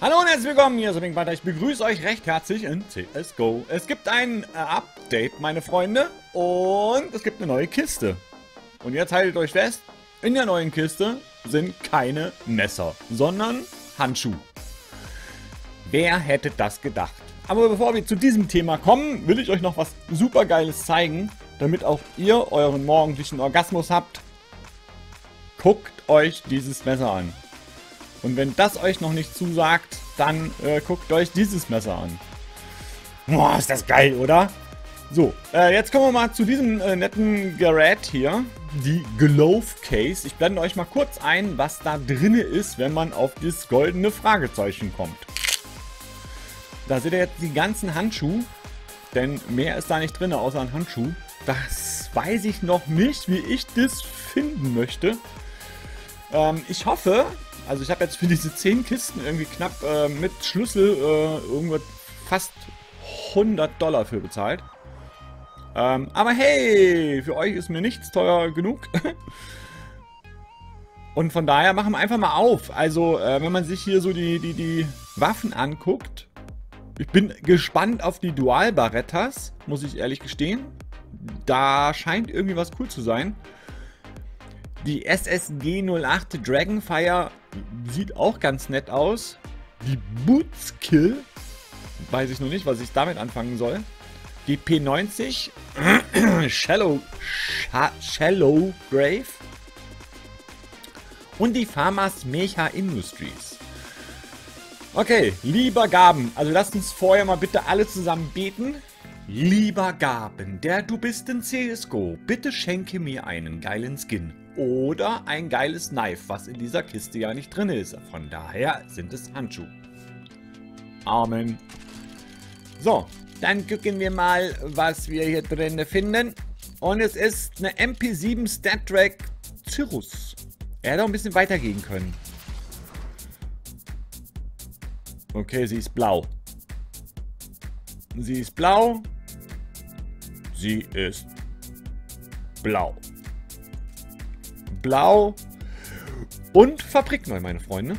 Hallo und herzlich willkommen, hier ist Link weiter. Ich begrüße euch recht herzlich in CSGO. Es gibt ein Update, meine Freunde, und es gibt eine neue Kiste. Und jetzt haltet euch fest, in der neuen Kiste sind keine Messer, sondern Handschuhe. Wer hätte das gedacht? Aber bevor wir zu diesem Thema kommen, will ich euch noch was super Geiles zeigen, damit auch ihr euren morgendlichen Orgasmus habt. Guckt euch dieses Messer an. Und wenn das euch noch nicht zusagt, dann guckt euch dieses Messer an. Boah, ist das geil, oder? So, jetzt kommen wir mal zu diesem netten Gerät hier. Die Glove Case. Ich blende euch mal kurz ein, was da drin ist, wenn man auf das goldene Fragezeichen kommt. Da seht ihr jetzt die ganzen Handschuhe. Denn mehr ist da nicht drin, außer ein Handschuh. Das weiß ich noch nicht, wie ich das finden möchte. Ich hoffe... Also ich habe jetzt für diese 10 Kisten irgendwie knapp mit Schlüssel irgendwas fast $100 für bezahlt. Aber hey, für euch ist mir nichts teuer genug. Und von daher machen wir einfach mal auf. Also wenn man sich hier so die Waffen anguckt. Ich bin gespannt auf die Dual-Barettas, muss ich ehrlich gestehen. Da scheint irgendwie was cool zu sein. Die SSG 08 Dragonfire sieht auch ganz nett aus. Die Bootskill, weiß ich noch nicht, was ich damit anfangen soll. Die P90 Shallow Grave und die Farmers Mecha Industries. Okay, lieber Gaben, also lasst uns vorher mal bitte alle zusammen beten. Lieber Gaben, der du bist in CSGO, bitte schenke mir einen geilen Skin. Oder ein geiles Knife, was in dieser Kiste ja nicht drin ist. Von daher sind es Handschuhe. Amen. So, dann gucken wir mal, was wir hier drin finden. Und es ist eine MP7 StatTrak Cirrus. Er hätte auch ein bisschen weitergehen können. Okay, sie ist blau. Sie ist blau. Sie ist blau. Blau und fabrikneu, meine Freunde.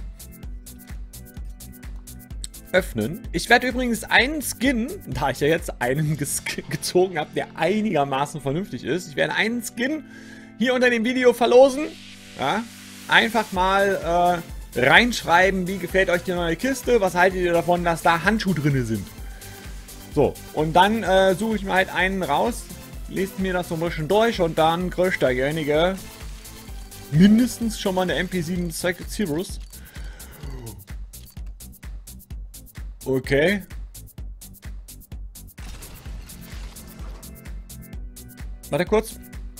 Öffnen. Ich werde übrigens einen Skin, da ich ja jetzt einen gezogen habe, der einigermaßen vernünftig ist. Ich werde einen Skin hier unter dem Video verlosen. Ja, einfach mal reinschreiben, wie gefällt euch die neue Kiste. Was haltet ihr davon, dass da Handschuhe drin sind? So, und dann suche ich mir halt einen raus, lest mir das so ein bisschen durch und dann kriegt derjenige mindestens schon mal eine MP7 Cirrus. Okay. Warte kurz.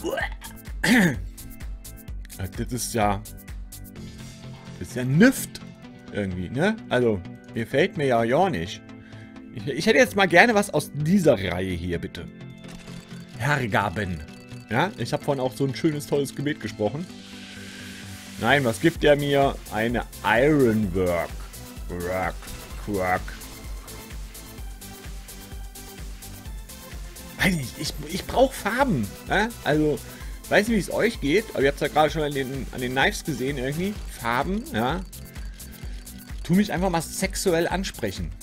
Das ist ja Nift irgendwie, ne? Also, gefällt mir ja gar nicht. Ich hätte jetzt mal gerne was aus dieser Reihe hier, bitte. Hergaben. Ja, ich habe vorhin auch so ein schönes, tolles Gebet gesprochen. Nein, was gibt er mir? Eine Ironwork. Quack. Weiß nicht, ich brauche Farben. Ja? Also, weiß nicht, wie es euch geht, aber ihr habt es ja gerade schon an den Knives gesehen, irgendwie. Farben, ja. Tu mich einfach mal sexuell ansprechen.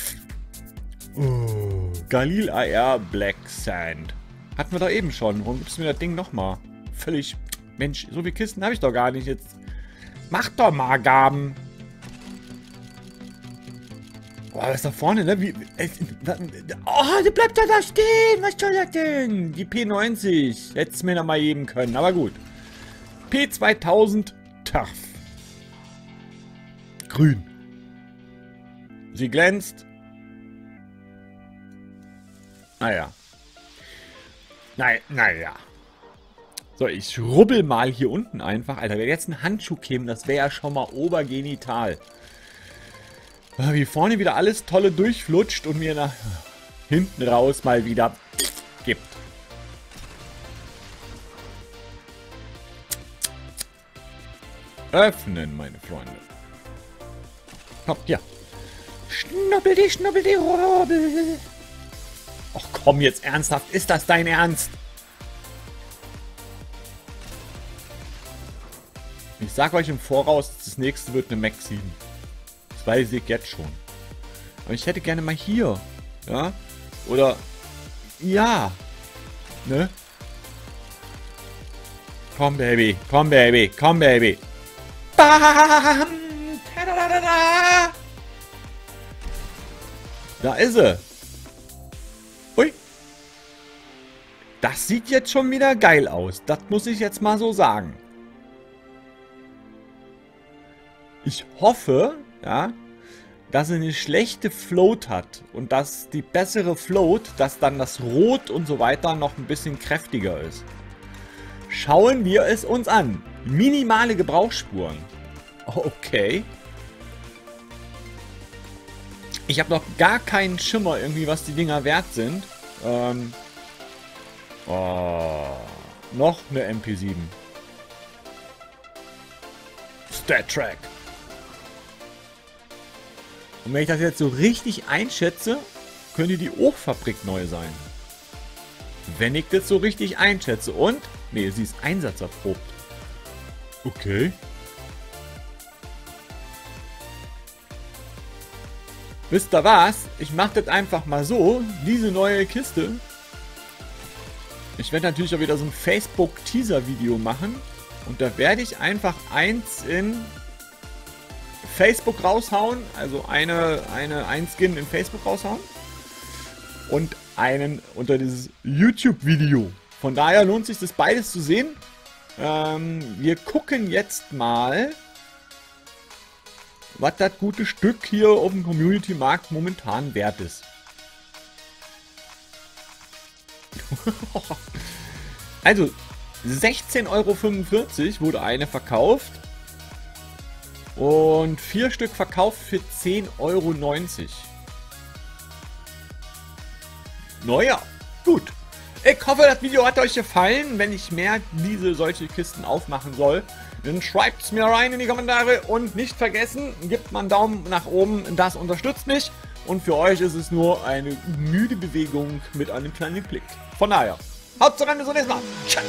Oh, Galil AR Black Sand. Hatten wir doch eben schon. Warum gibst du mir das Ding nochmal? Völlig... Mensch, so viele Kisten habe ich doch gar nicht jetzt. Mach doch mal, Gaben. Boah, das ist da vorne, ne? Oh, der bleibt doch da stehen. Was soll das denn? Die P90. Hätte es mir noch mal geben können, aber gut. P2000 Turf. Grün. Sie glänzt. Naja. Naja. So, ich rubbel mal hier unten einfach. Alter, wenn jetzt ein Handschuh käme, das wäre ja schon mal obergenital. Wie vorne wieder alles tolle durchflutscht und mir nach hinten raus mal wieder gibt. Öffnen, meine Freunde. Komm, hier. Schnubbel die Rubbel. Ach komm, jetzt ernsthaft. Ist das dein Ernst? Ich sag euch im Voraus, das nächste wird eine Mac 7. Das weiß ich jetzt schon. Aber ich hätte gerne mal hier. Ja? Oder... Ja. Ne? Komm, Baby. Komm, Baby. Komm, Baby. Bam! Tadadadada! Da ist sie. Ui. Das sieht jetzt schon wieder geil aus. Das muss ich jetzt mal so sagen. Ich hoffe, ja, dass sie eine schlechte Float hat. Und dass die bessere Float, dass dann das Rot und so weiter noch ein bisschen kräftiger ist. Schauen wir es uns an. Minimale Gebrauchsspuren. Okay. Ich habe noch gar keinen Schimmer irgendwie, was die Dinger wert sind. Noch eine MP7. Star Trek. Und wenn ich das jetzt so richtig einschätze, könnte die Ohrfabrik neu sein. Wenn ich das so richtig einschätze. Und? Nee, sie ist einsatzerprobt. Okay. Wisst ihr was? Ich mache das einfach mal so. Diese neue Kiste. Ich werde natürlich auch wieder so ein Facebook-Teaser-Video machen. Und da werde ich einfach eins in Facebook raushauen. Also ein Skin in Facebook raushauen. Und einen unter dieses YouTube-Video. Von daher lohnt sich das beides zu sehen. Wir gucken jetzt mal, was das gute Stück hier auf dem Community-Markt momentan wert ist. Also, 16,45 € wurde eine verkauft. Und 4 Stück verkauft für 10,90 €. Naja, gut. Ich hoffe, das Video hat euch gefallen. Wenn ich mehr solche Kisten aufmachen soll, dann schreibt es mir rein in die Kommentare. Und nicht vergessen, gebt mal einen Daumen nach oben. Das unterstützt mich. Und für euch ist es nur eine müde Bewegung mit einem kleinen Klick. Von daher, haut rein, bis zum nächsten Mal. Ciao.